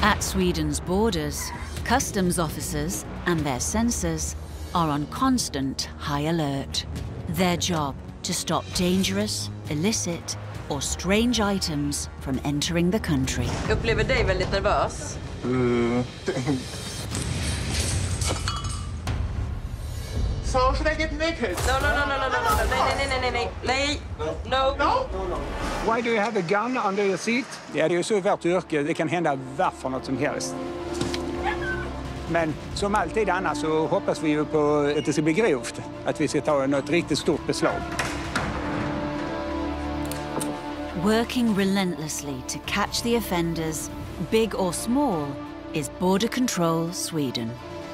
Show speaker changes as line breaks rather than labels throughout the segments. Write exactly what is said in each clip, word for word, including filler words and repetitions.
At Sweden's borders, customs officers and their sensors are on constant high alert. Their job to stop dangerous, illicit or strange items from entering the country.
Upplever dig väldigt nervös?
Mm.
So should I get naked?
No, no, no, no, no, no, no, nej, nej, nej, nej, nej, no.
No?
Why do you have a gun under your seat? Ja, det är ju så i vårt yrke. Det kan hända vad för något som helst. Men som alltid annars så hoppas vi ju på att det ska bli grovt. Att vi ska ta något riktigt stort beslag.
Working relentlessly to catch the offenders, big or small, is Border Control Sweden.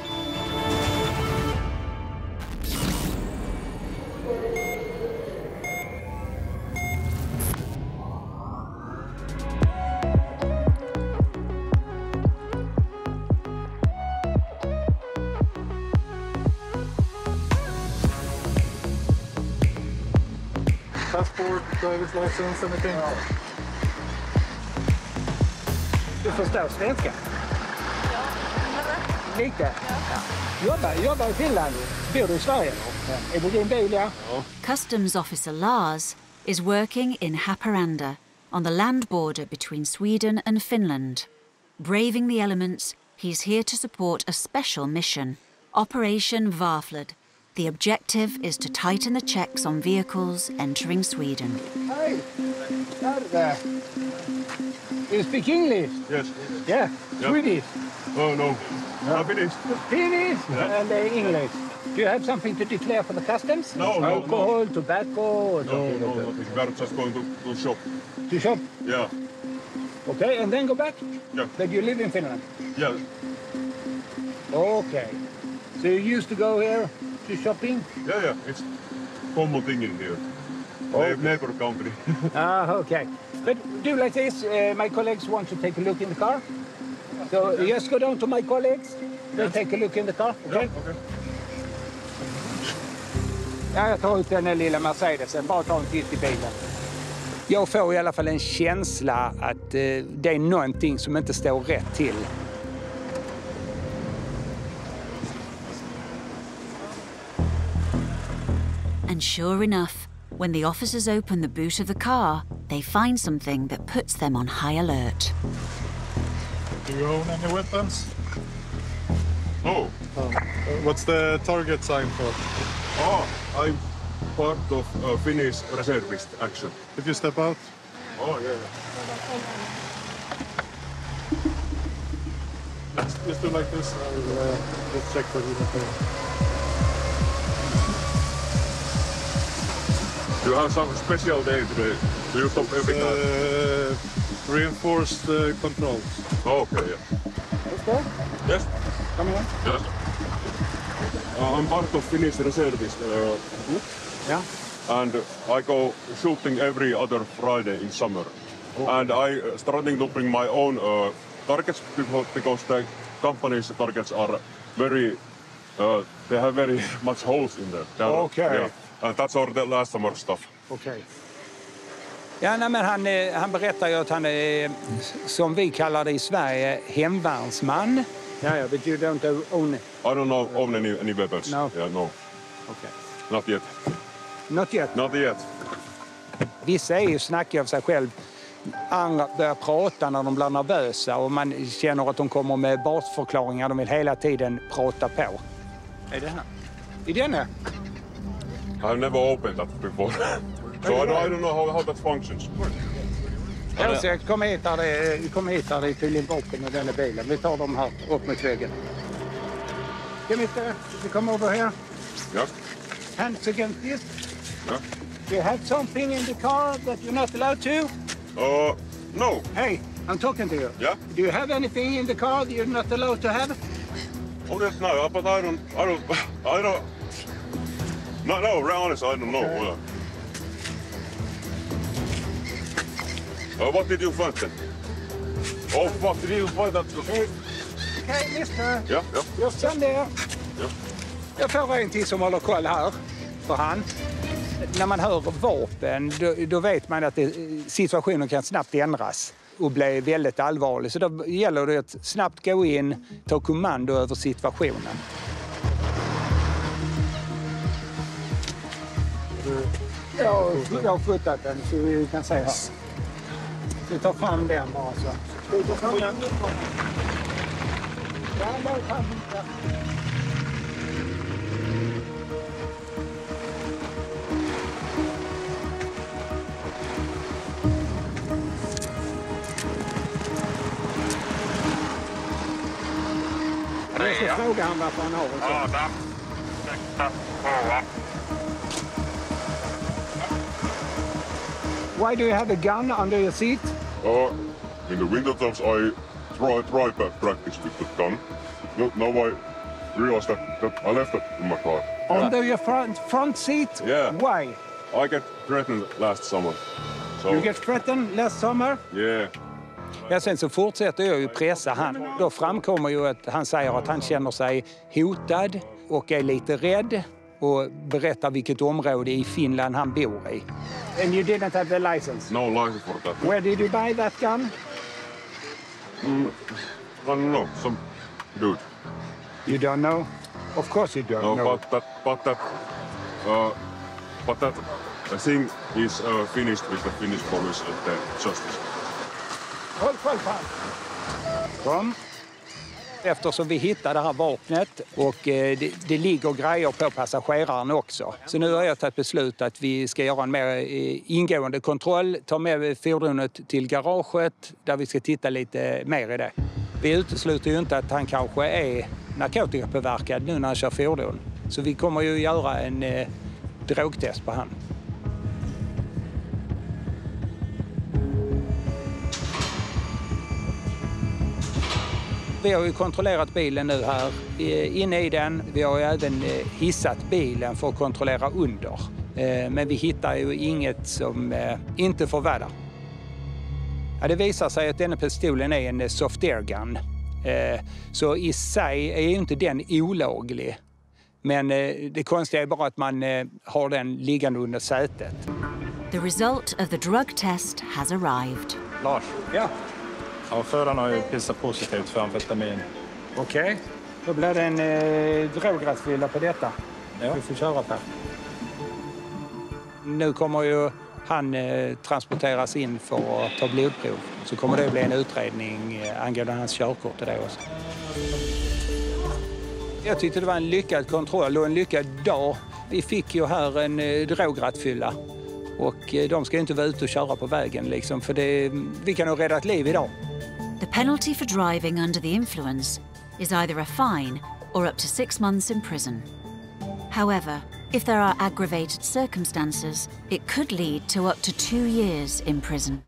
Passport, driver's license, anything?
Du förstår svenska?
Ja,
Lite? Ja. Jobbar, jobbar i Finland. Bor du i Sverige? Ja. Är det din bil, ja?
Customs officer Lars is working in Haparanda on the land border between Sweden and Finland. Braving the elements, he's here to support a special mission, Operation Varflod. The objective is to tighten the checks on vehicles entering Sweden.
Hey, there. You speak English?
Yes.
Yeah,
Yeah.
Swedish.
Oh, no. I finished.
Finnish
Yeah.
and uh, English. Do you have something to declare for the customs?
No, no,
Alcohol, tobacco? Or
No, no, nothing. We're just going to, to shop.
To shop?
Yeah.
Okay, and then go back?
Yeah.
But you live in Finland?
Yeah.
Okay. So you used to go here to shopping?
Yeah, yeah. It's common thing in here.
Okay.
Neighbor country.
Ah, okay. But do like this. Uh, my colleagues want to take a look in the car. So just go down to my colleagues. They'll take a look in the car. Okay?
Yeah, okay.
Ja, jag tar ut den här lilla Mercedesen. Bara ta en titt i bilen. Jag får i alla fall en känsla att eh, det är någonting som inte står rätt till.
And sure enough, when the officers open the boot of the car, they find something that puts them on high alert.
Do you own any weapons?
Oh.
Oh. What's the target sign for?
Oh, I'm part of uh, Finnish reservist action.
If you step out?
Oh, yeah.
Let's just do like this. I'll uh, just check for you.
Do you have some special day today? Do you stop every time?
Uh, reinforced uh, controls.
Oh, okay, yeah.
Let's go.
Yes?
Come here.
Yes. Uh, I'm part of Finnish reservist. Uh,
Yeah.
and I go shooting every other Friday in summer.
Oh.
And I uh, starting to bring my own uh, targets because, because the company's targets are very, uh, they have very much holes in there. They are-
Okay.
Yeah. And that's all the last summer stuff.
Okej. Okay. Ja, nej, men han, eh, han berättar ju att han är, som vi kallar det i Sverige, hemvärnsman. Ja, ja, but you don't own it.
I don't know own any, any weapons.
No.
Yeah, no.
Okay.
Not yet.
Not yet.
Not yet.
Vissa är ju snackiga av sig själv. Andra börjar prata när de blir nervösa och man känner att de kommer med basförklaringar. De vill hela tiden prata på. Är det här? I den här?
I've never opened that before. So I don't, I don't know how, how that functions.
Elsa, kom hit där det, kom hit där det är tydligen vapen med den bilen. Vi tar dem här upp mot väggen. Come here, you come over here.
Yeah.
Hands against this.
Yeah.
You have something in the car that you're not allowed to?
Uh, no.
Hey, I'm talking to you.
Yeah.
Do you have anything in the car that you're not allowed to have?
Oh, yes, no, but I don't, I don't, I don't. No, no, really honest, I don't know.
Okay.
Uh, what did you find then? Oh, fuck, did you find that?
Hey, okay, mister.
Yeah, yeah.
Just stand there.
Yeah.
Jag får en till som håller koll här för han. När man hör vapen, då, då vet man att det, situationen kan snabbt ändras. att bli väldigt allvarlig. Så då gäller det att snabbt gå in, ta kommando över situationen. Ja, jag har fotat den så vi kan se här. Vi tar fram den bara så. Ska vi ta fram den? Ja, där kan vi. Jag ska fråga han varför han har det så.
Adam, sexa, tvåa.
Why do you have a gun under your seat?
Uh, in the winter times I try, try to practice with the gun. No, now I realized that, that I left it in my car.
Under your front front seat?
Yeah.
Why?
I get threatened last summer. So,
You get threatened last summer?
yeah.
Ja, sen så fortsätter jag ju pressa han. Då framkommer ju att han säger att han känner sig hotad och är lite rädd och berättar vilket område i Finland han bor i. And you didn't have the license?
No license for that.
Where did you buy that gun?
Mm, I don't know, some dude.
You don't know? Of course you don't
No,
know.
but that, but that, uh, but that, I think is uh, finished with the Finnish police and the justice.
Håll koll på han. Kom. Eftersom vi hittade det här vapnet och eh, det, det ligger grejer på passageraren också. Så nu har jag tagit beslut att vi ska göra en mer eh, ingående kontroll. Ta med fordonet till garaget där vi ska titta lite mer i det. Vi utesluter ju inte att han kanske är narkotikapåverkad nu när han kör fordon. Så vi kommer ju göra en eh, drogtest på han. Vi har ju kontrollerat bilen nu här inne i den. Vi har ju även hissat bilen för att kontrollera under. Men vi hittar ju inget som inte får vara där. Ja, det visar sig att denna pistolen är en soft air gun. Så i sig är ju inte den olaglig. Men det konstiga är bara att man har den liggande under sätet.
The result of the drug test has arrived.
Lars,
Ja,
ja, föraren har ju pissat positivt för amfetamin.
okej. Okay. Då blir det en eh, drograttfylla på detta.
Ja.
Vi får köra på. Nu kommer ju han eh, transporteras in för att ta blodprov. Så kommer det bli en utredning eh, angående hans körkort och det också. Jag tyckte det var en lyckad kontroll och en lyckad dag. Vi fick ju här en eh, drograttfylla. Och eh, de ska ju inte vara ute och köra på vägen liksom, för det, vi kan nog rädda ett liv idag.
The penalty for driving under the influence is either a fine or up to six months in prison. However, if there are aggravated circumstances, it could lead to up to two years in prison.